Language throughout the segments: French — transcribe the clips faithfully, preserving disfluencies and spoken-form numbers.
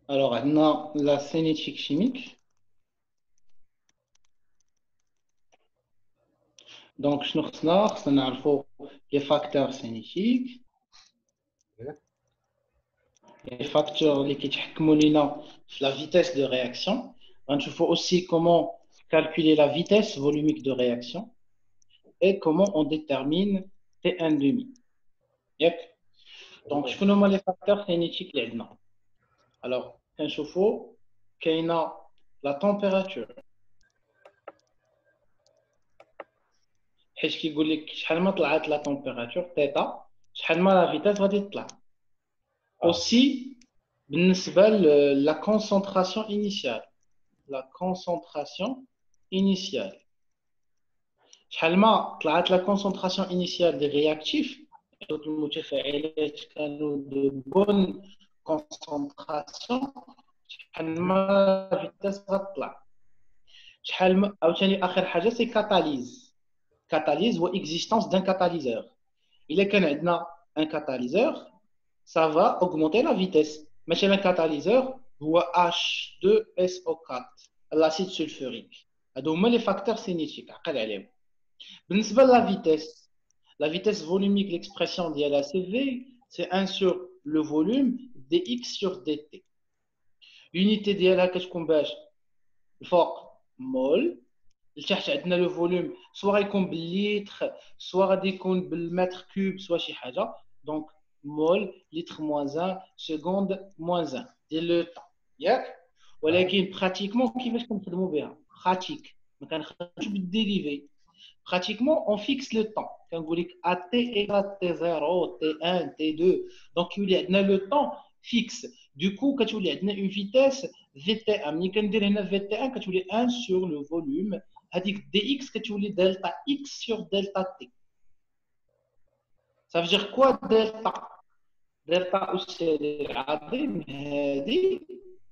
Alors, on a la cinétique chimique. Donc, je nous les facteurs cinétiques, les facteurs qui déterminent la vitesse de réaction. Donc, il faut aussi comment calculer la vitesse volumique de réaction et comment on détermine T un demi. Yep. Donc, je connais les facteurs cinétiques. Alors, un chauffe-eau, qu'il a la température. حيت كيقول لك شحال ما طلعت لا température θ شحال ما la vitesse غادي تطلع. Aussi بالنسبه la concentration initiale. La concentration initiale. شحال ما طلعت la concentration initiale des réactifs donc المتفاعلات كانوا de bonne concentration شحال ما la vitesse غتطلع. شحال ما عاوتاني اخر حاجه سي كاتاليز. Catalyse ou existence d'un catalyseur. Il est qu'on a un catalyseur, ça va augmenter la vitesse. Mais un catalyseur, ou H deux S O quatre, l'acide sulfurique. Donc, les facteurs cinétiques. Pour la vitesse, la vitesse volumique, l'expression de la C V, c'est un sur le volume dx sur dt. L'unité de la qu'est-ce qu'on bâche? Fort mol. لتحت عندنا لو فوليوم سواء يكون بالليتر سواء غادي يكون بالمتر كوب سواء شي حاجه دونك مول لتر موان واحد سكوند موان واحد ديال لو طون ياك ولكن براتيكمون كيفاش كنخدموا بها براتيك ما كنخدموش بالديريفي براتيكمون اون فيكس لو طون كنقول لك ا تي ايغال تي صفر تي واحد تي اثنين دونك يولي عندنا لو طون فيكس du coup كتولي عندنا اون فيتيس في تي واحد ملي كندير هنا في تي واحد كتولي واحد sur le volume هذيك dx كتولي دلتا x sur delta t. Ça veut dire quoi delta? Delta أستاذ العظيم هذه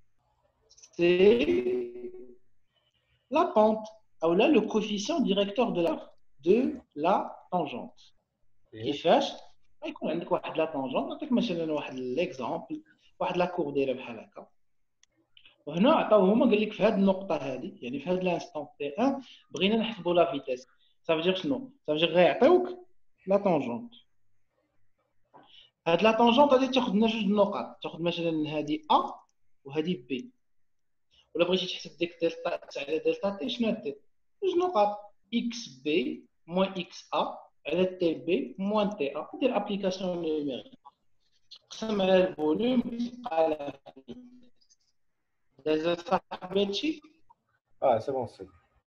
c'est la pente ou là le coefficient directeur de la de la tangente. كيفاش؟ غيكون عندك واحد لا طونجونت نعطيك مثلا واحد ليكزامبل واحد لا كور دايره بحال هكا. وهنا عطاو هما قال لك في هذه النقطه هذه يعني في هذا الانستون تي واحد بغينا نحسبوا لا فيتيس صافي شنو صافي غيعطيوك لا طونجونت هاد لا طونجونت غادي تاخذ لنا جوج نقط تاخذ مثلا هذه ا وهذه بي ولا بغيتي تحسب ديك دلتا اكس على دلتا تي شنو دير جوج نقط اكس بي موان اكس ا على تي بي موان تي ا دير ابليكاسيون نيميريك تقسم على الفوليوم على Déjà, ça Ah, c'est bon, c'est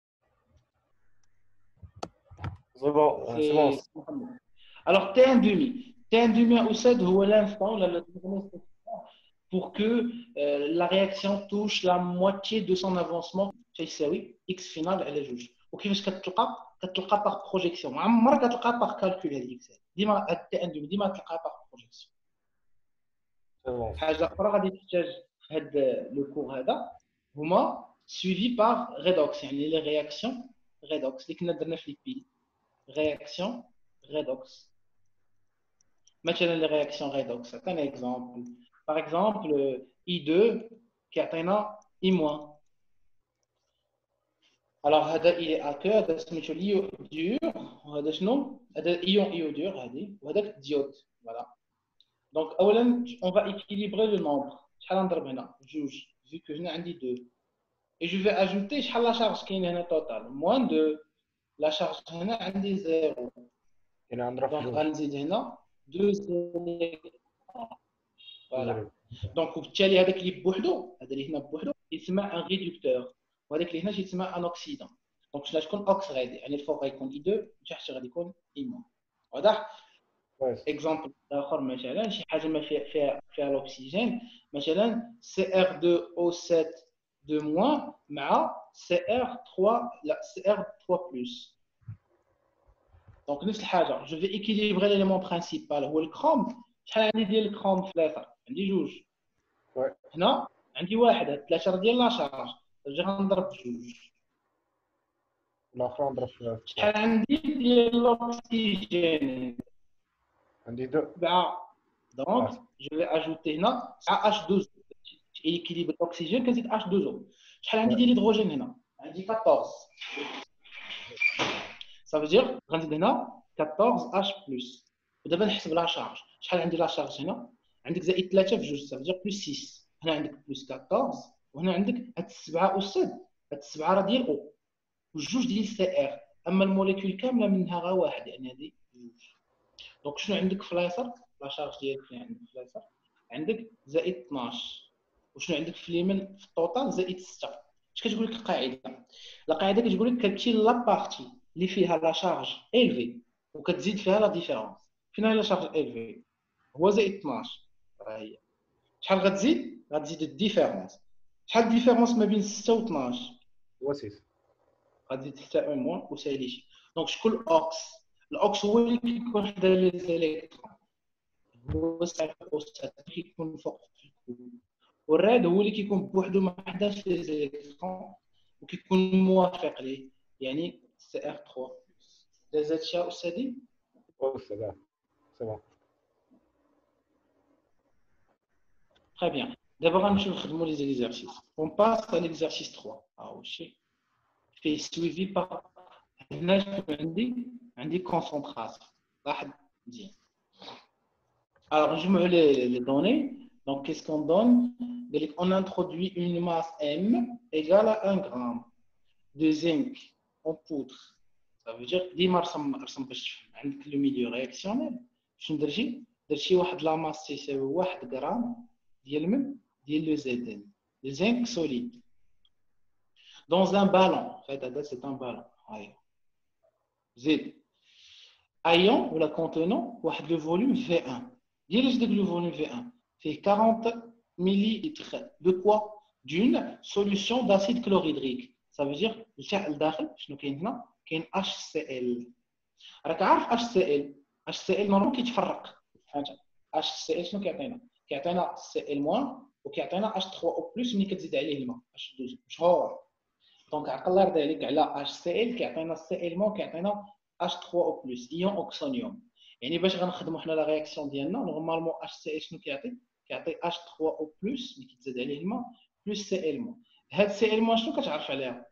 c'est bon, c'est bon. Alors, T un demi. T un demi au C E D, c'est l'instant pour que euh, la réaction touche la moitié de son avancement. C'est oui, x final, elle est juge. Ok, parce que tu l'as par projection. Moi, tu l'as par calcul, x. Dis-moi, T un demi, dis-moi, tu l'as par projection. C'est bon. حاجة أخرى غادي تحتاج هذا لو كور هذا هما suivi par redox يعني les réactions redox اللي كنا درنا في ليبيد réaction redox مثلا les réactions redox c'est un exemple par exemple I deux كيعطينا I moins alors هذا il est aqueux هذا سميتو ليو dur وهذا شنو هذا ion iodure هذه وهذاك diode voilà donc اولا on va équilibrer le nombre شحال نضرب هنا جوج vu que هنا عندي deux et je vais ajouter شحال لا charge كاين هنا total moins deux la charge هنا عندي zéro هنا نضرب donc غنزيد هنا deux voilà donc وبالتالي هذاك اللي بوحدو هذا اللي هنا بوحدو يسمى un réducteur وهذاك اللي هنا يسمى un oxydant donc شنو غتكون اوكس غادي يعني الفوق غيكون I deux تحت غادي يكون I moins واضح اكزامبل اخر مثلا شي حاجه ما فيها فيها فيها الاكسجين مثلا سي ار اثنين او سبعة اثنين موان مع سي ار ثلاثة لا سي ار ثلاثة بلس دونك نفس الحاجه جو في ايكيليبري ليليمون برينسيبال هو الكروم شحال عندي ديال الكروم ثلاثه عندي جوج هنا عندي واحد ثلاثه ديال لا شارج نرجع نضرب جوج الاخر نضرب في شحال عندي ديال الاكسجين عندي deux. Donc, ah. je vais ajouter là H douze. équilibre l'oxygène كتزيد H deux O. شحال عندي ديال الهيدروجين هنا؟ عندي quatorze. Ça veut dire غنزيد هنا quatorze H plus. ودابا نحسب لا شارج. شحال عندي لا شارج هنا؟ عندك زائد ثلاثة في جوج. Ça veut dire plus six. هنا عندك plus quatorze وهنا عندك هاد السبعة أستاذ. هاد السبعة راه ديال O والجوج ديال سي ار. اما الموليكول كامله منها غير واحد يعني هذه جوج. دونك شنو عندك في اليسار؟ لا شارج ديالك اللي عندك في اليسار عندك زائد اثناش. وشنو عندك في اليمين في التوتال؟ زائد ستة. اش كتقول لك القاعده؟ القاعده كتقول لك كتمشي لا بارتي اللي فيها لا شارج الفي وكتزيد فيها لا ديفيرونس. فين هي لا شارج الفي؟ هو زائد اثناش. راه هي شحال غتزيد؟ غتزيد الديفيرونس. شحال الديفيرونس ما بين ستة و اثناش؟ هو ستة. غادي تلتا موان وسالي شي. دونك شكون اوكس؟ الاوكس هو اللي كيكون حدا لي زيليكترون، هو الساعه الاوستات كيكون فوق في الكون، والراد هو اللي كيكون بوحدو ما حداش لي زيليكترون وكيكون موافق ليه، يعني سي ار ثلاثة بلس. دازت شي استاذي؟ هو ستة. سي بون. Très bien. D'abord, غنمشيو نخدموا لي زيكزارسيس. On passe à l'exercice trois. ها هو شي في suivi par هنا شنو عندي؟ عندي concentration. واحد مزيان. Alors, نجمعوا les, les données. Donc, qu'est-ce qu'on donne? On introduit une masse M égale à un gramme de zinc en poudre. Ça veut dire ديما رسم رسم باش تفهم. عندك لو ميليو رياكسيونيل. شنو درتي؟ درتي واحد لا ماس تساوي واحد غرام ديال من ديال لو زيدين. Le zinc solide. Dans un ballon. En fait, c'est un ballon. زيد. Ayant ou la contenant واحد le volume V un. Dirige le volume V un fait quarante millilitres de quoi? D'une solution d'acide chlorhydrique. Ça veut dire الفعل الداخل شنو كاين هنا؟ كاين HCl. راك عارف HCl. HCl نورمال كيتفرق. فهمت؟ HCl شنو كيعطينا؟ كيعطينا Cl- وكيعطينا H trois O plus ملي كتزيد عليه الماء H douze مشهور. دونك عقل الله يرضي عليك على HCl كيعطينا Cl- كيعطينا H trois O plus ion oxonium. يعني باش غنخدموا حنا لا رياكسيون ديالنا نورمالمون HCl شنو كيعطي؟ كيعطي H trois O plus ملي كيتزاد عليه الماء بلس Cl-. هاد Cl- شنو كتعرف عليها؟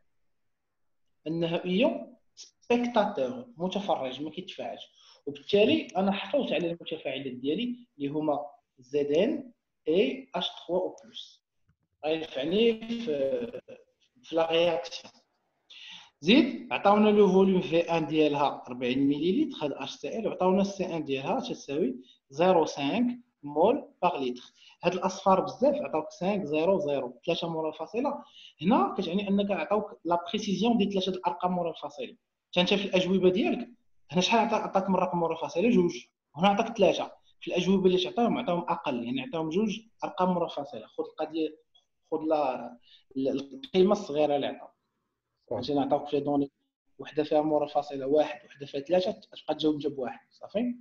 انها ايون سبيكتاتور متفرج ما كيتفاعلش، وبالتالي انا حصلت على المتفاعلات ديالي اللي هما زدان اي H trois O plus. غينفعني في في لا رياكسيون. زيد عطاونا لو فوليوم في واحد ديالها أربعين مليلتر هاد HCl وعطاونا سي واحد ديالها تساوي صفر فاصلة خمسة مول باغ لتر. هاد الاصفار بزاف عطاوك خمسة صفر صفر ثلاثة مول الفاصله. هنا كتعني انك عطاوك لا بريسيزيون ديال ثلاثه الارقام مول الفاصله. انت في الاجوبه ديالك هنا شحال عطاك من رقم مول الفاصله؟ جوج. هنا عطاك ثلاثه. في الاجوبه اللي تعطاهم عطاهم اقل، يعني عطاهم جوج ارقام مول الفاصله. خذ القضيه خذ لا القيمه الصغيره اللي عطاوك. مثلا نعطيوك في دوني وحده فيها مورا فاصله واحد وحده فيها ثلاثه تبقى تجاوب انت بواحد صافي.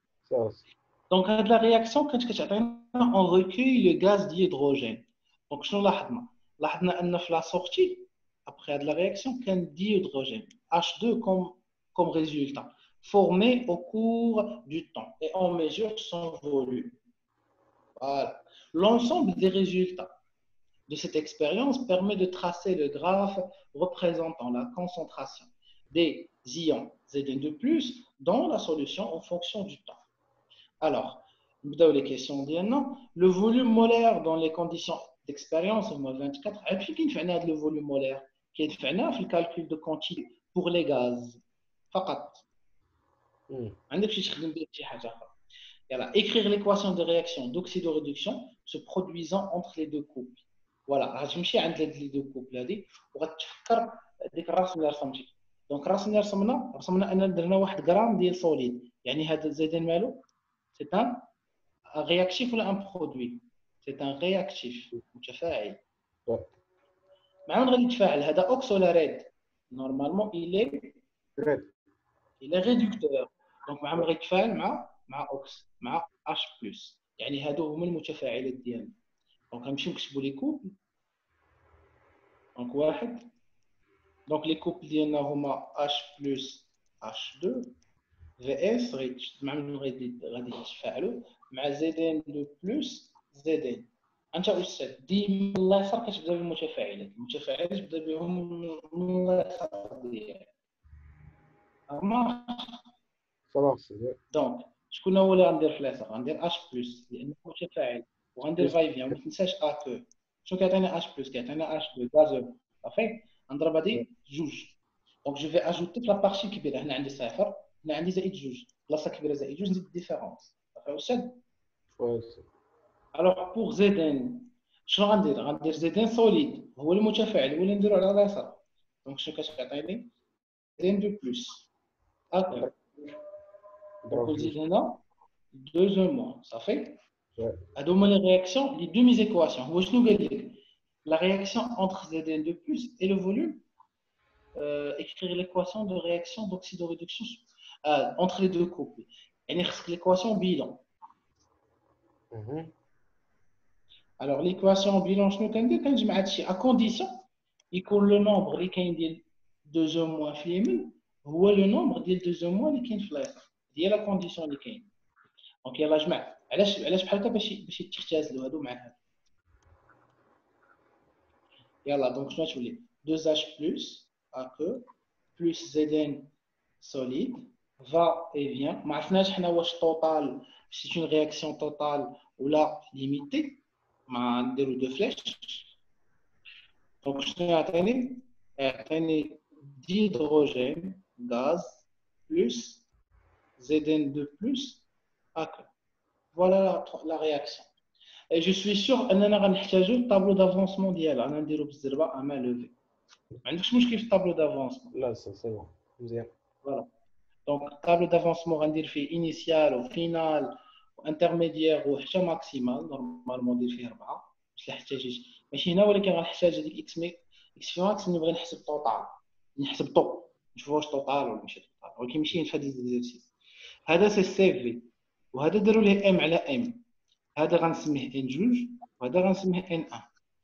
دونك هاد لا رياكسيون كانت كتعطينا اون ريكوي لو غاز ديهيدروجين. دونك شنو لاحظنا؟ لاحظنا ان في لا سورتي ابخي هاد لا رياكسيون كان ديهيدروجين H deux comme comme résultat formé au cours du temps et on mesure son volume. Voilà. L'ensemble des résultats de cette expérience permet de tracer le graphe représentant la concentration des ions Zn deux plus dans la solution en fonction du temps. Alors, les questions ديالنا. Le volume molaire dans les conditions d'expérience au moins vingt-quatre. Et puis, qui fait le volume molaire qui est fait le calcul de quantité pour les gaz. فقط. عندك شي تخدم به شي حاجه اخرى. يلا écrire l'équation de réaction d'oxydoréduction se produisant entre les deux couples. فوالا غتمشي عند هاد لي دو كوبل هادي وغتفكر ديك الرسم اللي رسمتي. دونك الرسم اللي رسمنا رسمنا اننا درنا واحد غرام ديال سوليد، يعني هذا الزيدان مالو سي ان رياكتيف ولا ان برودوي؟ سي ان رياكتيف متفاعل. مع من غادي يتفاعل؟ هذا اوكس ولا ريد؟ نورمالمون الي ريد الي ريدكتور. دونك مع من غادي يتفاعل مع مع اوكس مع اش بلس، يعني هادو هما المتفاعلات ديالنا. دونك غنمشيو نكتبوا لي كوبل. دونك واحد. دونك لي كوبل ديالنا هما H plus H deux في اس غيت مع من غادي غادي يتفاعلوا مع زدان دو بلس زدان انت استاذ ديما الله يسر كتبدا بالمتفاعلات المتفاعلات تبدا بهم من الله يسر ديالك اما صافا سي دونك شكون هو اللي غندير في اليسار غندير اش بلس لانه متفاعل وغندير فاي فيان وما تنساش ا كو شنو كيعطيني اش بلس كيعطيني اش دو غازو صافي نضرب هادي جوج دونك جو في اجوتي في لابارتي كبيره هنا عندي صفر هنا عندي زائد جوج بلاصه كبيره زائد جوج نزيد الديفيرونس صافي استاذ وي الوغ بوغ زيدين شنو غندير غندير زيدين سوليد هو المتفاعل هو اللي نديرو على اليسار دونك شنو كتعطيني زين دو بلس هكا دونك نزيد هنا deux un moins صافي هادو هما لي رياكسيون لي دومي زيكواسيون هو شنو قال لك la réaction entre Z N de plus et le volume euh, écrire l'équation de réaction d'oxydoréduction euh, entre les deux couplets يعني خصك l'équation bilan alors l'équation bilan شنو كندير كنجمع هادشي à condition يكون le nombre اللي كاين ديال deux un moins في اليمين هو le nombre ديال deux un moins اللي كاين في اليسار هي لا كونديسيون اللي كاين دونك يلاه جمع علاش علاش بحال هكا باش باش يتختازلوا هادو مع هادو يلا دونك شنو تولي deux H plus A que plus Zn solide va et vient ما عرفناش حنا واش توتال سي une réaction totale ولا limitée ما نديرو دو فلاش دونك شنو يعطيني يعطيني d'hydrogène gaz plus Zn de plus A que voilà la, la réaction. Et je suis sûr اننا غنحتاجو الطابلو دافونسمون ديالها انا نديرو بالزربه اما لوفي ما عندكش مشكل في الطابلو دافونسمون لا سي سي بون مزيان فوالا دونك الطابلو دافونسمون غندير فيه انيسيال وفينال وانترميديير وحتى ماكسيمال نورمالمون ندير فيه اربعه باش لا احتاجيش ماشي هنا ولكن غنحتاج هذيك اكس مي اكس في ماكس نبغي نحسب توتال نحسب طو نشوف واش توتال ولا ماشي توتال ولكن ماشي في هذا الاكزرسيس هذا سي سي في وهذا داروا ليه ام على ام هذا غنسميه ان جوج وهذا غنسميه ان واحد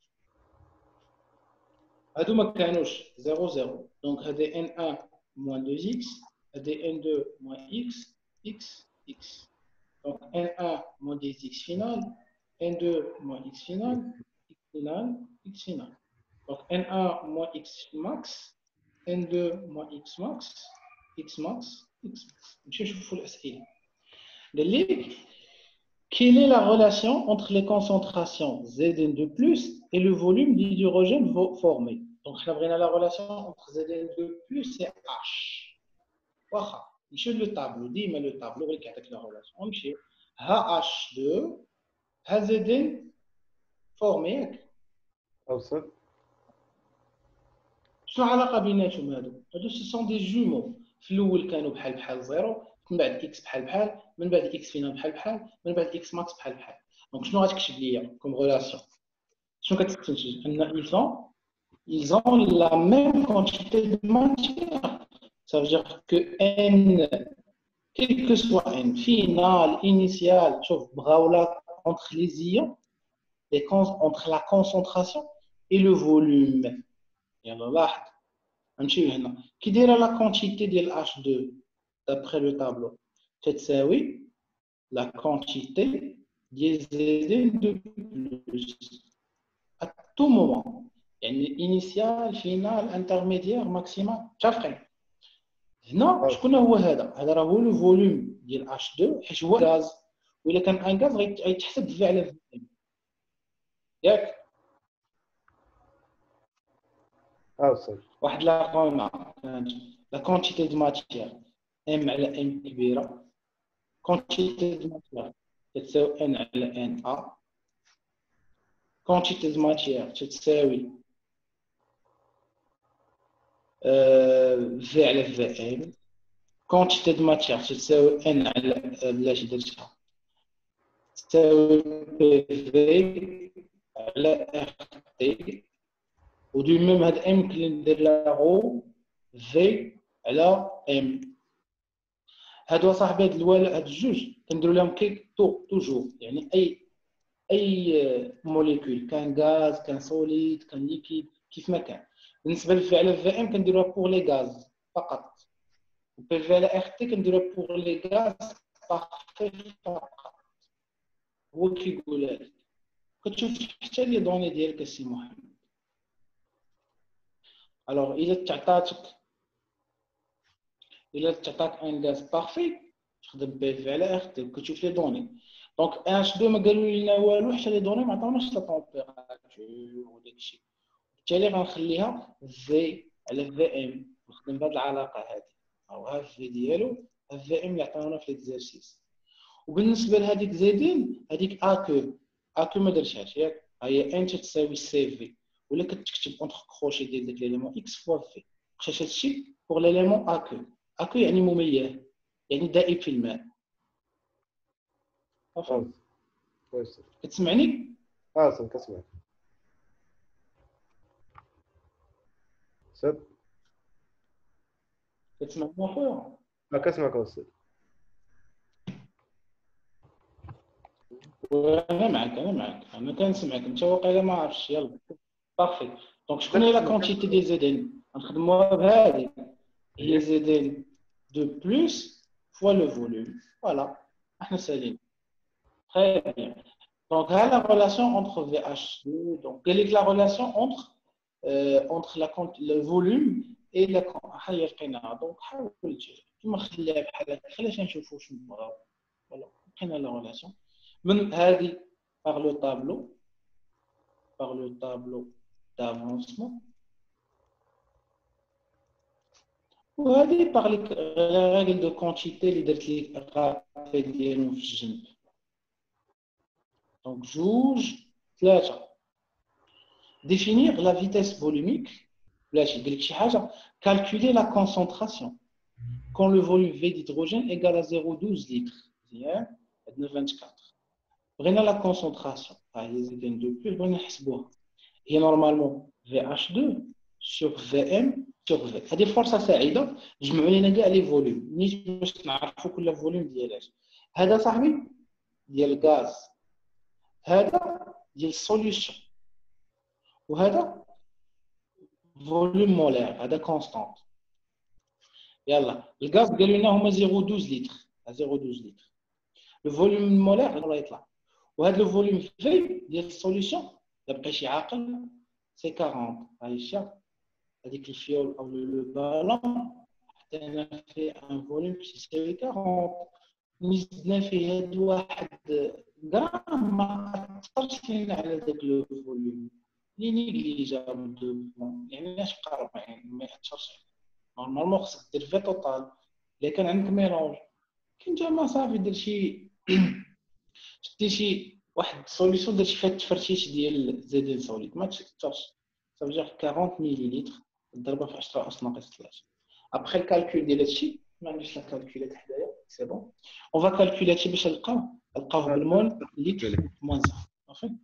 هادو ما كانوش صفر صفر دونك هذا ان واحد moins deux x هذا ان اثنين moins x x x donc ان واحد moins deux x final ان اثنين moins x final x final x final donc ان واحد moins x max ان اثنين moins x max x max x max نمشيو نشوفوا الاسئله قال لي quelle est la relation entre les concentrations Zn de plus et le volume d'hydrogène formé? Donc, on a la relation entre Zn de plus et H. Voilà. Je le tableau, dis-moi le tableau avec la relation. On H deux, Zn formé. أوصل شنو العلاقه بيناتهم هادو؟ هادو ce sont des jumeaux. في الاول كانوا بحال بحال زيرو من بعد اكس بحال بحال من بعد اكس فينا بحال بحال من بعد اكس ماكس بحال بحال دونك شنو غتكتب ليا كوم ريلاسيون شنو كتستنتج ان ils ont ils ont la même quantité de matière ça veut dire que n quel que soit n final initial شوف بغاو لا entre les ions les entre la concentration et le volume يلا لاحظ نمشيو هنا كي دايره لا كونتيتي ديال اش deux d'après le tableau تتساوي la quantité ديال Zn de plus à tout moment يعني initial final intermédiaire maximal متفقين هنا شكون هو هذا هذا راه هو لو فوليوم ديال اش deux حيت هو غاز وإلا كان ان غاز غيتحسب في على في ياك أوصل واحد لا قيمه لا كونتيتي دو ماتيير ام على ام كبيره quantité de matière تساوي n على n a quantité de matière تساوي v على v m quantité de matière تساوي n على بلاش درتها تساوي pv على rt ودو ميم هاد m كلي ندير لها رو v على m هادو صاحبي هاد الوالد هاد الجوج كنديروا لهم كيك تو توجور يعني اي اي موليكول كان غاز كان سوليد كان ليكيد كيف ما كان بالنسبه للفي على في ام كنديروها بوغ لي غاز فقط وبي في على ار تي كنديروها بوغ لي غاز فقط هو كيقول لك كتشوف حتى لي دوني ديالك السي محمد. الوغ الا تعطاتك الا تعطاك ان غاز بارفي تخدم بي في على اخ تي كتشوف لي دوني. دونك اش دو ما قالوا لنا والو حتى لي دوني ما عطاوناش لا طومبيراتور وداك الشيء، بالتالي غنخليها في على في ام نخدم بهاد العلاقه هذه او ها في ديالو في ام اللي عطاونا في ليكزارسيس. وبالنسبه لهذيك زيدين هذيك اكو اكو ما درتهاش ياك، هي ان تساوي سي في ولا كتكتب اونتر كروشي ديال داك ليليمون اكس فوا في. واش هادشي بوغ ليليمون اكو. اكو يعني مميز يعني دائم في الماء. اه كويس. كتسمعني؟ اه سن كسمعك. سد كتسمعني اخويا؟ اه كسمعك وصل. انا معك انا معك انا كنسمعك انت واقيلا ما عرفتش. يلا بارفي. دونك شكون هي لا كونتيتي ديال زيدين غنخدموها بهذه، هي زيدين دو بلس فوا لو فوليوم. فوالا احنا سالين très bien. Donc là la relation entre V H deux, donc quelle est la relation entre euh, entre la le volume et la حي لقيناها. دونك حاول كيما خليها بحال هكا خلينا نشوفوا شنو بغاو. فوالا لقينا لا ريلاسيون من هذه par le tableau par le tableau d'avancement وهذه par les règles de quantité اللي درت لك الرابط ديالهم في الجنب. دونك جوج ثلاثة. définir la vitesse volumique. بلاتي يقول لك شي حاجة calculer la concentration quand le volume V d'hydrogène égale à zéro virgule douze litres. مزيان عندنا vingt-quatre. بغينا لا كونسونطراسيون ها هي زيدين دو بلس بغينا نحسبوها هي نورمالمون في اش دو سور في ام سور في. هذه فرصه سعيده جمعوا لنا كاع لي فوليوم نيت باش نعرفوا كل فوليوم ديالاش. هذا صاحبي ديال الغاز، هذا ديال السوليوشن، وهذا فوليوم مولير هذا كونستانت. يلا الغاز قالوا لنا هما زيرو فاصلة اثناش لتر زيرو فاصلة اثناش لتر. الفوليوم مولير راه يطلع. وهذا الفوليوم في ديال السوليوشن الا بقى شي عاقل سي أربعين. هاي الشا هذيك الفيول او لو بالون حطينا فيه ان فوليوم يساوي أربعين. مزدنا فيه هاد واحد غرام ما اثرش لينا على داك لو فوليوم لي نيجليجابل دو بون، يعني اش بقى أربعين ما ياثرش. نورمالمون خصك دير في توتال الا كان عندك ميلونج كي نتا صافي دير شي شتي شي واحد سوليسيون درتي فيها التفرشيش ديال زيدين سوليد ما تكثرش. صافي جا أربعين مليلتر ضربها في عشرة اس ناقص ثلاثة. ابخي الكالكول ديال هادشي ما عنديش لا كالكولات حدايا سي بون. اون فا كالكولي هادشي باش نلقاو نلقاوه بالمول لتر موان صافي.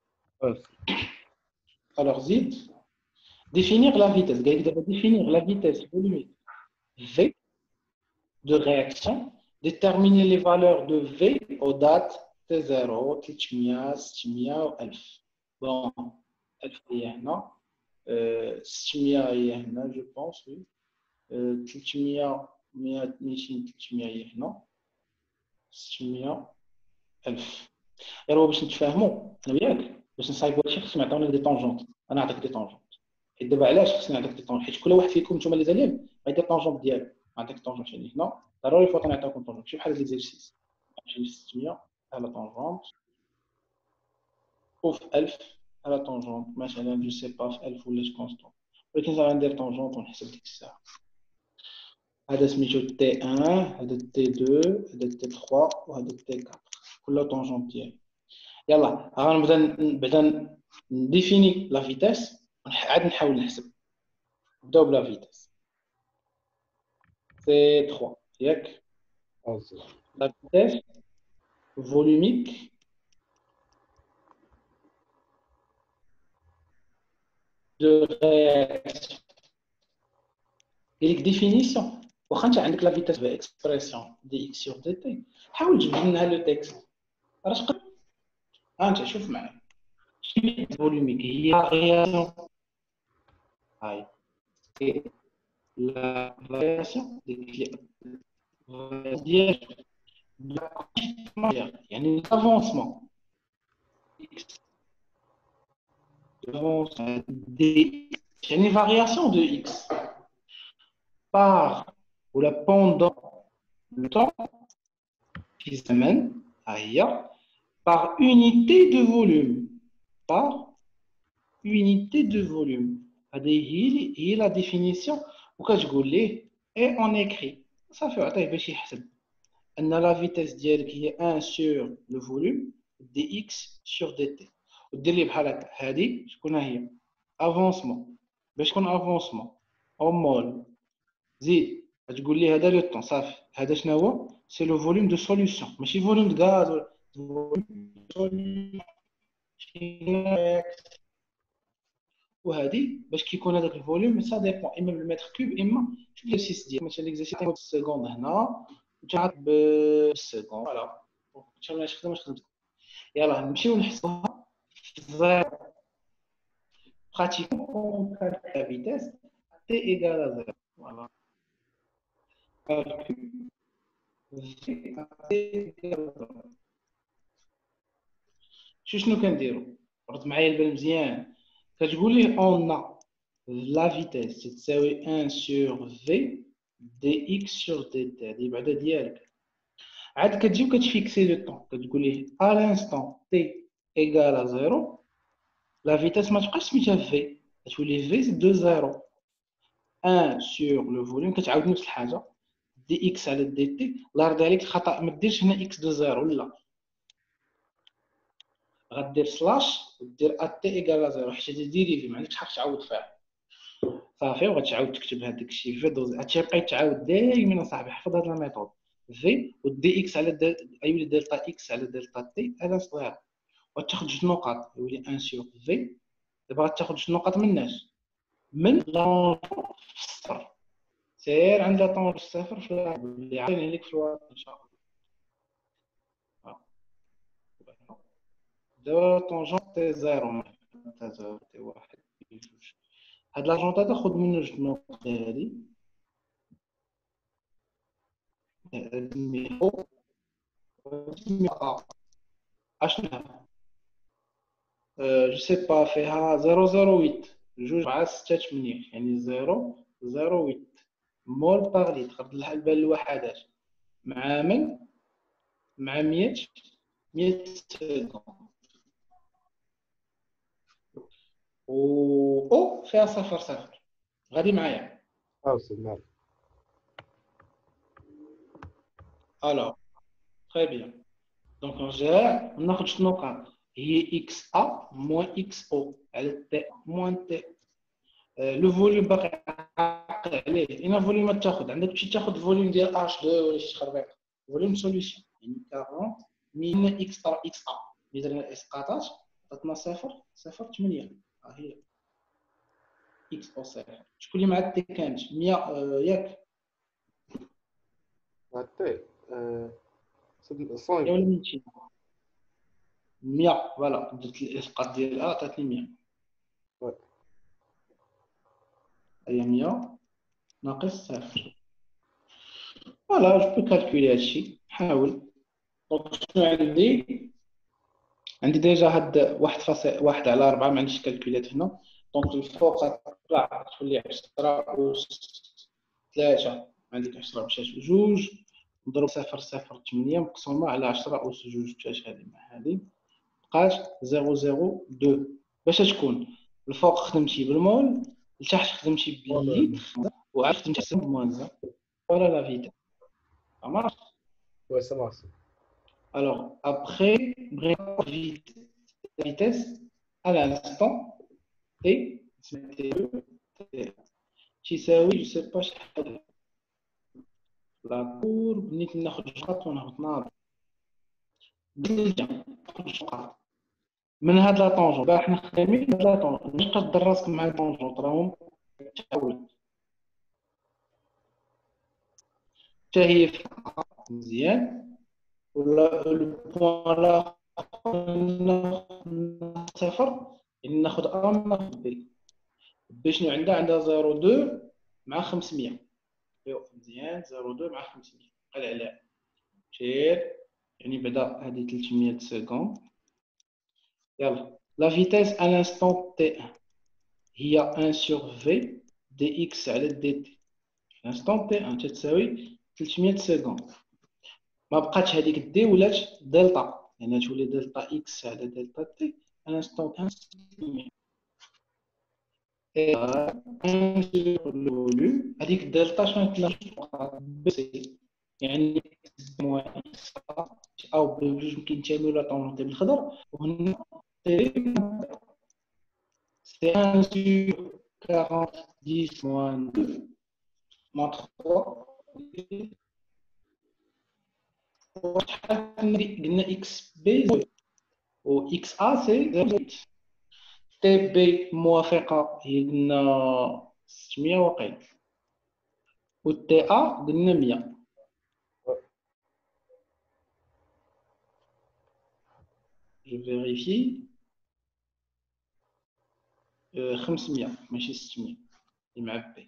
alors zid définir la vitesse قال لك دابا définir la vitesse volumique V de réaction, déterminer les valeurs de V aux dates تي صفر ثلاثمية ستمية و ألف. بون ألف هي هنا ستمية هي هنا جو بونس وي ثلاثمية مية ميتين ثلاثمية هي هنا ستمية ألف. غير هو باش نتفاهموا انا وياك باش نصايبوا هادشي خصنا نعطيونا دي طونجونت. انا نعطيك دي طونجونت حيت دابا علاش خصني نعطيك دي طونجونت حيت كل واحد فيكم نتوما اللي زالين غيدير طونجونت ديالو. نعطيك طونجونت يعني هنا ضروري فوت نعطيكم طونجونت شي بحال هاد ليزيرسيس ماشي ستمية على طونجونت وفي ألف على طونجونت مثلا جو سي با في ألف ولا كونستون، ولكن صافي ندير طونجونت ونحسب ديك الساعه. هذا سميتو تي واحد هذا تي اثنين هذا تي ثلاثة وهذا تي أربعة كل طونجونت ديالو. يلا غنبدا بعدا نديفيني لا فيتاس عاد نحاول نحسب. نبداو بلا فيتاس سي ثلاثة ياك. لا فيتاس فوليوميك دو رياكسيون. قالك ديفينيسيون واخا انت عندك لا فيتاس باكسبريسيون دي اكس سور دي تي حاول تجبد لنا لو تكست راه تقدر. ها انت شوف معايا شنو فوليوميك هي رياكسيون هاي la variation ديال يعني l'avancement avance dx, c'est une variation de x par ou la pendant le temps qui s'amène ailleurs par unité de volume. Par unité de volume. C'est la définition. Pourquoi je dis et on écrit. Ça fait la vitesse qui est un sur le volume dx sur dt. ودير بحال هذه شكون هي avancement باش تكون avancement en mol زيد تقول لي هذا لو طون صافي هذا شنو هو سي لو فوليوم دو سوليوشن ماشي فوليوم دو غاز وهذه باش كيكون هذاك الفوليوم سا ديبون اما بالمتر كوب اما شوف ليكسيس ديال مثلا ليكزيسيس بالسكوند هنا وتعرف بالسكوند فوالا شنو باش نخدم باش نخدم يلاه نمشيو نحسبوها زيرو pratiquement on calcule la vitesse t égale à zéro. Voilà. Calcul v à t égale à zéro. شنو كنديرو؟ رد معايا البال مزيان كتقول لي on a la vitesse تساوي un sur v dx sur dt هذه بعدا ديالك عاد كتجي وكتفيكسي لو طون كتقول لي à l'instant t égale à zéro la vitesse ما تبقاش سميتها v كتولي v de zéro un sur le volume كتعاود نفس الحاجه dx على dt الله يرضي عليك الخطا ما ديرش هنا x de zéro لا غدير سلاش ودير ا تي ايكال زيرو حيت هادي ديريفي ما عندكش حق تعاود فيها صافي وغتعاود تكتب هذاك الشيء في دوز هادشي بقى يتعاود دائما اصاحبي حفظ هاد الميثود في ودي اكس على يولي دلتا اكس على دلتا تي على صغير وتاخذ جوج نقاط يولي واحد سور في دابا غتاخذ جوج نقاط مناش من لونجون صفر سير عند لونجون صفر في اللي عطيني لك في الواقع ان شاء الله دابا طونجون تي زيرو تي زيرو تي واحد جوج هاد لاجونط هذا خذ منه جوج نقط هادي نسميو نسميو اشنو جو سي با فيها زيرو زيرو ثمانية جوج مع ستة ثمانية يعني زيرو زيرو ثمانية مول باغ لتر رد البال الوحدات مع من مع مية مية سكوند و او فيها صفر صفر غادي معايا اه سي معاك الو تري بيان دونك نرجع ناخذ شنو نقاط هي اكس ا موان اكس او على تي موان تي لو فوليوم باقي عاقل عليه اين فوليوم تاخذ عندك شي تاخذ فوليوم ديال اش اثنين ولا شي خربيق فوليوم سوليوشن يعني أربعين من اكس ا اكس ا اللي درنا اسقاطات عطاتنا صفر صفر ثمانية ها هي اكس او صفر شكون اللي مع التي كانت مية ياك تي سد مية صايم ولا ميتين مية فوالا درت الاسقاط ديال ا عطاتني مية هي مية ناقص صفر فوالا جو بو كالكولي هادشي حاول دونك شنو عندي عندي ديجا هاد واحد فاصل واحد على أربعة ما عنديش كالكوليات هنا دونك الفوق طلع تولي عشرة أس ثلاثة ما عندك عشرة مشات جوج نضرب صفر صفر ثمانية مقسومة على عشرة أس جوج مشات هادي مع هادي بقات زيرو زيرو دو باش تكون الفوق خدمتي بالمول لتحت خدمتي بالليتر وعاد خدمتي بالموان ولا لا فيتا مارش Ouais, ça marche. alors après vite vitesse à l'instant t تساوي جو سي با شحال لا كورب نيت ناخذ خط ونهبط ناض بالجا من هاد لا طونجون باه حنا خدامين هاد لا طونجون باش تقدر راسك مع الطونجون راهم تحاول حتى هي مزيان ولا البوان لا صفر يعني ناخذ ا ناخذ بي بي شنو عندها عندها زيرو اثنين مع خمسمية ايوا مزيان زيرو اثنين مع خمسمية قال على شير يعني بعدا هذه ثلاثمية سكوند يلا. La vitesse à l'instant T un هي un sur V dx على dt. l'instant T un تساوي ثلاثمية secondes. ما بقاتش هذيك دي ولات دلتا، يعني تولي دلتا اكس على دلتا تي à l'instant un ستمية. et un sur le volume هذيك الدلتا شنو تلقى بسي، يعني موان اكس او بجوج كينتميو لا طونطي بالخضر، وهنا سي un sur quarante dix moins deux moins trois. قلنا اكس بي و اكس ا سي صفر. تي بي موافقه هي قلنا ستمية وقيل، و تي ا قلنا مية. جو فيريفي خمسمية ماشي ستمية المعبي.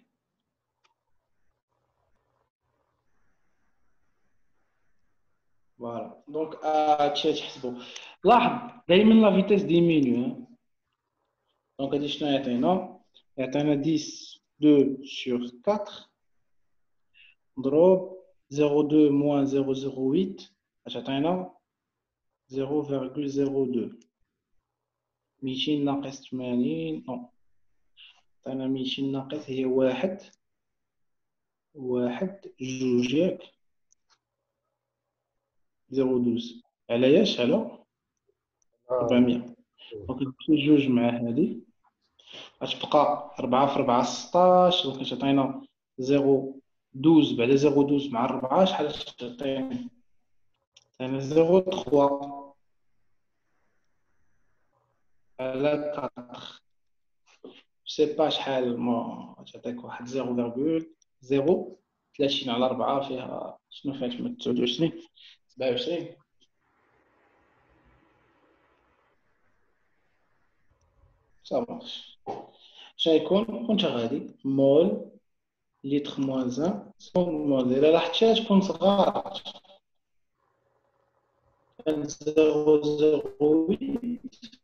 فوالا دونك هادشي تحسبوا. لاحظ دائما لا فيتيس ديمينيو. دونك هادي شنو يعطينا؟ يعطينا دix deux sur quatre ضروب zéro deux moins zéro zéro huit اش عطينا zéro virgule zéro deux. ميتين ناقص ثمانين نو عطينا ميتين ناقص هي واحد واحد جوج ياك زيرو دوز على ياش على ربعمية. دونك نمشي جوج مع هادي غتبقى ربعة في ربعة ستاش. دونك تعطينا زيرو دوز بعد زيرو دوز مع ربعة شحال تعطينا؟ تعطينا زيرو تخوا على كاطخ. سي با شحال ما تعطيك واحد زيرو فيرغول زيرو ثلاثين على ربعة فيها شنو فيها تما تسعود وعشرين سبعة وعشرين. صافي شنو يكون؟ كنت غادي مول لتر موان زان سون مول. إلا لاحظتيها تكون صغار زيرو زيرو ويت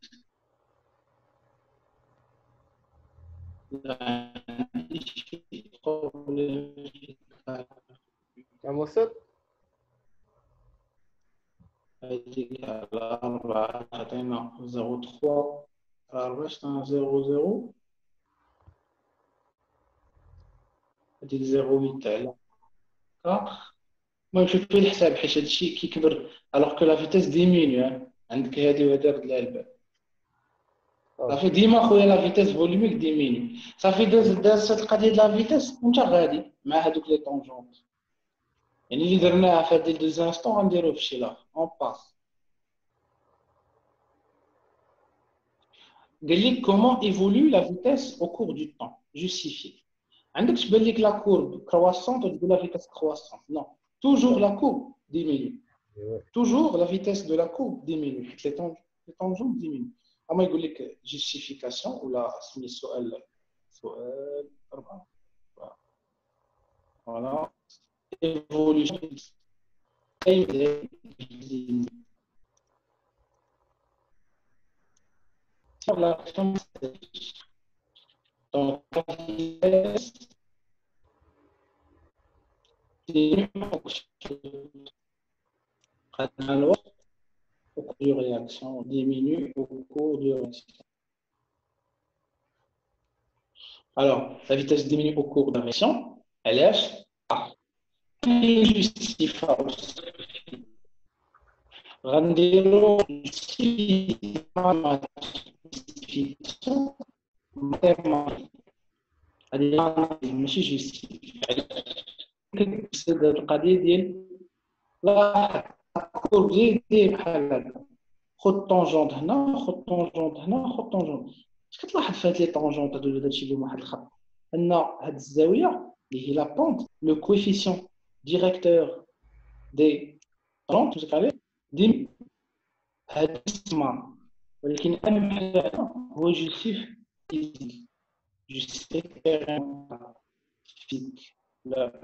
كم وصل؟ هذيك على أربعة عطينا زيرو تخوا على أربعة عطينا زيرو زيرو. هذيك زيرو ويت على كاطخ. المهم شوفي الحساب حيت هادشي كيكبر الوغ كو لا فيتيس ديمينيو. عندك هادي وهادي رد لها البال. صافي ديما خويا لا فيتيس فوليميك ديميني. صافي داز داز هاد القضيه ديال لا فيتيس وانت غادي مع هادوك لي طونجونت، يعني اللي درناها في هاد دو زانستون غنديروه في شي لاخر اون باس. قال لك كومون ايفولو لا فيتيس او كور دو طون جوستيفي. عندك تبان لك لا كورب كرواسونت وتقول لا فيتيس كرواسونت. نو توجور لا كورب ديميني، توجور لا فيتيس دو لا كورب ديميني حيت لي طونجونت ديميني. اما يقول لك جوستيفيكاسيون ولا سمي السؤال سؤال أربعة. فوالا ايفولوشن sur la question donc au cours de réaction diminue au cours de réaction. Alors, la vitesse diminue au cours de la réaction, elle est A. Injustifiable. Rendez-vous justification mathématique. هذه ماشي جوستيفي. كتقصد هاد القضيه ديال لاحظ كورب دير بحال هكا، خد طونجونت هنا خد طونجونت هنا خد طونجونت. اش كتلاحظ في هاد لي طونجونت هادو اللي داكشي فيهم واحد الخط ان هاد الزاويه اللي هي لا بونت لو كويفيسيون ديريكتور دي طونجونت تمسك عليه ديم هاد السمار. ولكن اهم حاجه هو جوستيف فيزيك جوستيف فيزيك. لا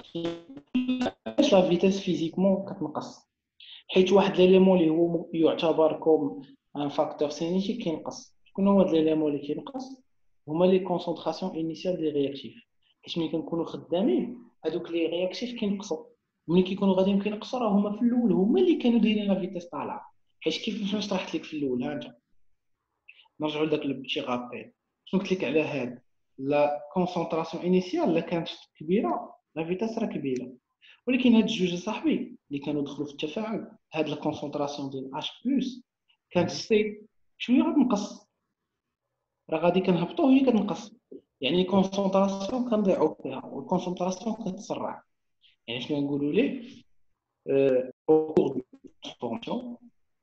لا فيتاس فيزيكمون كتنقص حيت واحد ليليمون اللي هو يعتبر كوم ان فاكتور سينيتي كينقص. شكون هو هاد ليليمون اللي كينقص؟ هما لي كونسونطراسيون انيسيال دي رياكتيف. حيت ملي كنكونوا خدامين هادوك لي رياكتيف كينقصوا، ملي كيكونوا غاديين كينقصوا راه هما في الاول هما اللي كانوا دايرين لا فيتاس طالعه. حيت كيف ما شرحت لك في الاول، ها انت نرجعوا لذاك البتي غابيل شنو قلت لك على هاد لا كونسونطراسيون انيسيال اللي كانت كبيره لا فيتاس راه كبيره. ولكن هاد الجوج صاحبي اللي كانوا دخلوا في التفاعل هاد لا كونسونطراسيون ديال اش بلس كانت سي شويه غتنقص، راه غادي كنهبطوا وهي كتنقص. يعني الكونسونطراسيون كنضيعوا فيها والكونسونطراسيون كتسرع. يعني شنو نقولوا ليه او كور دو ترانسفورماسيون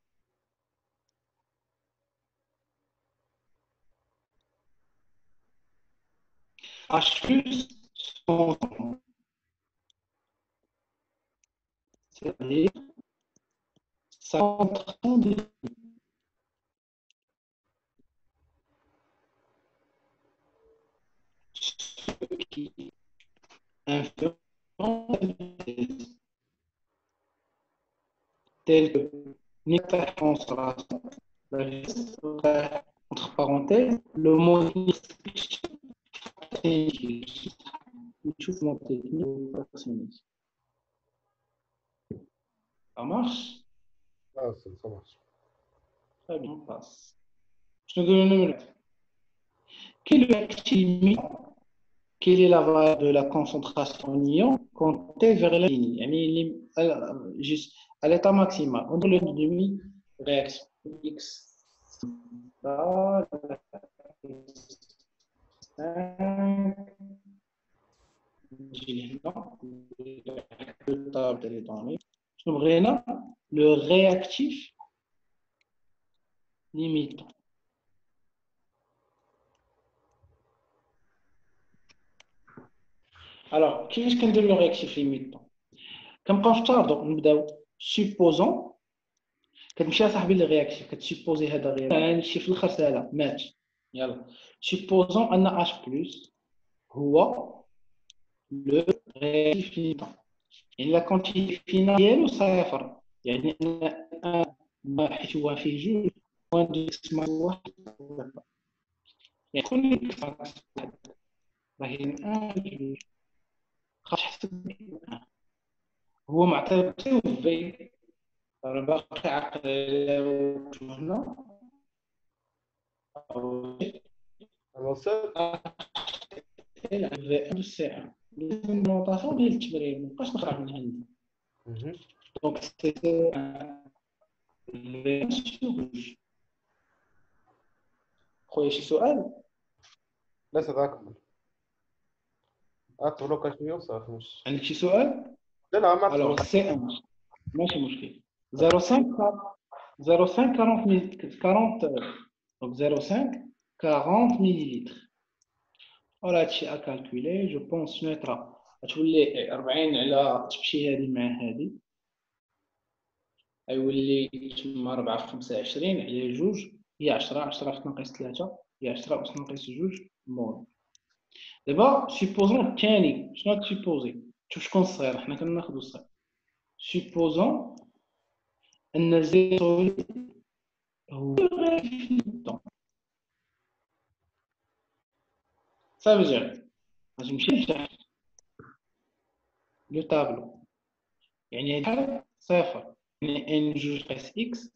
H plus sont c'est-à-dire ça contraint de ce qui influence tel que l'hyperconsommation, la vitesse, entre parenthèses, le mot l'échauffement technique. Ça marche? Ah, ça, ça marche. Très bien, on passe. Je te donne une minute. Quelle est l'activité? Quelle est la valeur de la concentration en ion quand T vers la ligne? Yani, juste à l'état maximal. On donne une demi-réaction. X. Le réactif limitant. Alors, qui est-ce qu'on dit le réactif limitant? Comme quand je parle, donc nous supposons كتمشي صاحبي للرياكتيف كتسيبوزي هذا غير نمشي في الاخر ساهله مات. يلا سيبوزون ان اش بلس هو لو رياكتيف ليميتون، يعني لا كونتيتي فينال ديالو صفر، يعني ان حيت هو فيه جوج بوان دو اسم واحد، يعني كل راه هي ان جوج خاص تحسب هو معطي في راه باقي عقل هنا الموصل في الساعه النوطاسيون ديال التمرين مابقاش نخرج من هنا. دونك سي خويا شي سؤال؟ لا تتأكد أعطوا كاش يوصل مش عندك شي سؤال؟ لا لا ما الوغ أعطوا سي ان ماشي مشكل. صفر خمسة صفر خمسة أربعين أربعين دونك صفر خمسة أربعين مليلتر. ولا هادشي اكالكولي جو بونس نيترا غتولي أربعين على تمشي هادي مع هادي غيولي تما أربعة في خمسة عشرين على جوج هي عشرة، عشرة في تناقص ثلاثة هي عشرة أس تناقص جوج مول. دابا سيبوزون الثاني شنو تسيبوزي؟ شوف شكون الصغير حنا كناخدو الصغير. سيبوزون ان زيرو هو صافي جا غادي نمشي لتحت لو طابلو، يعني هاد الحالة صفر، يعني ان جوج اس اكس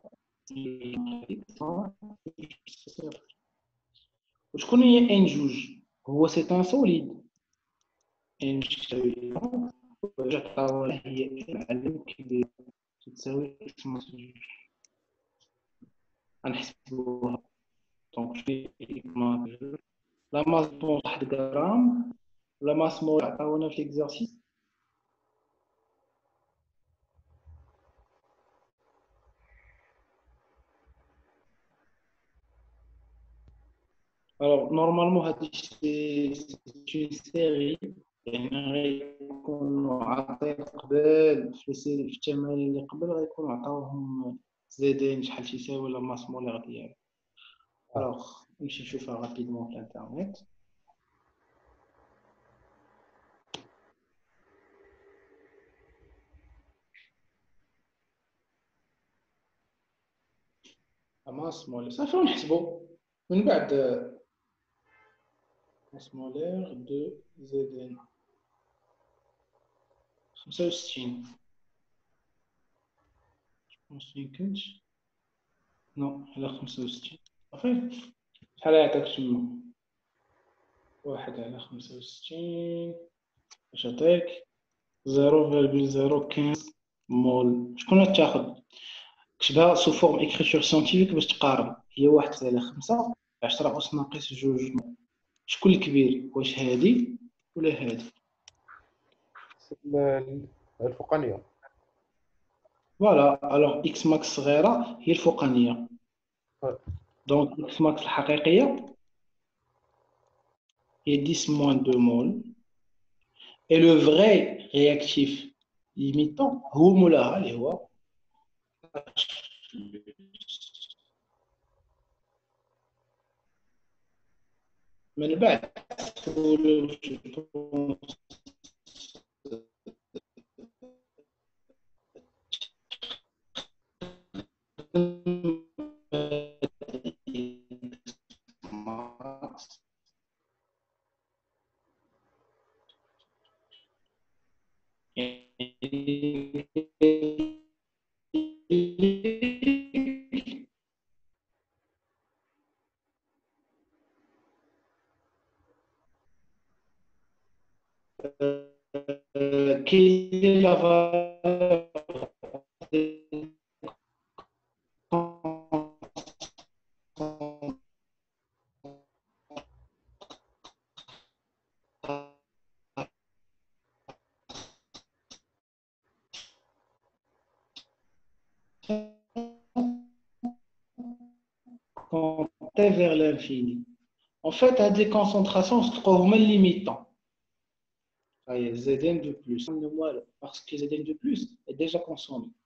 وشكون هي ان جوج؟ هو سي ان سوليد ان تساوي رجع هي العلم كبير تساوي اكس ناقص جوج غنحسبوها. دونك في لا ماس بون واحد غرام لا ماس مول عطاونا في ليكزارسيس. Alors, normalement, c'est une série. يعني غيكونوا عاطين قبل في السيري في التمارين اللي قبل غيكونوا عطاوهم زيدين شحال تيساوي ولا ماس مولير ديالو. الوغ نمشي نشوفها رابيدمون في الانترنت. masse molaire. Ça fait ونحسبوا من بعد masse molaire de Zn خمسة وستين. خمسة يمكنش نو على خمسة وستين صافي. شحال يعطيك تما؟ واحد على خمسة وستين اش يعطيك؟ زيرو فاصلة زيرو خمسة مول. شكون غتاخد؟ كتبها سو فورم اكريتور سيانتيفيك باش تقارن. هي واحد على خمسة عشرة أس ناقص جوج مول. شكون الكبير؟ واش هادي ولا هادي؟ ال- الفوقانية. فوالا. الوغ اكس ماكس صغيرة هي الفوقانية. Ouais. دونك اكس ماكس الحقيقية هي dix moins deux مول. Et le vrai réactif limitant هو مولاها اللي هو من بعد quelle est la valeur quand t vers l'infini. En fait, à des concentrations, se trouve même limitant. Zn de plus. Parce que Zn de plus est déjà consommé.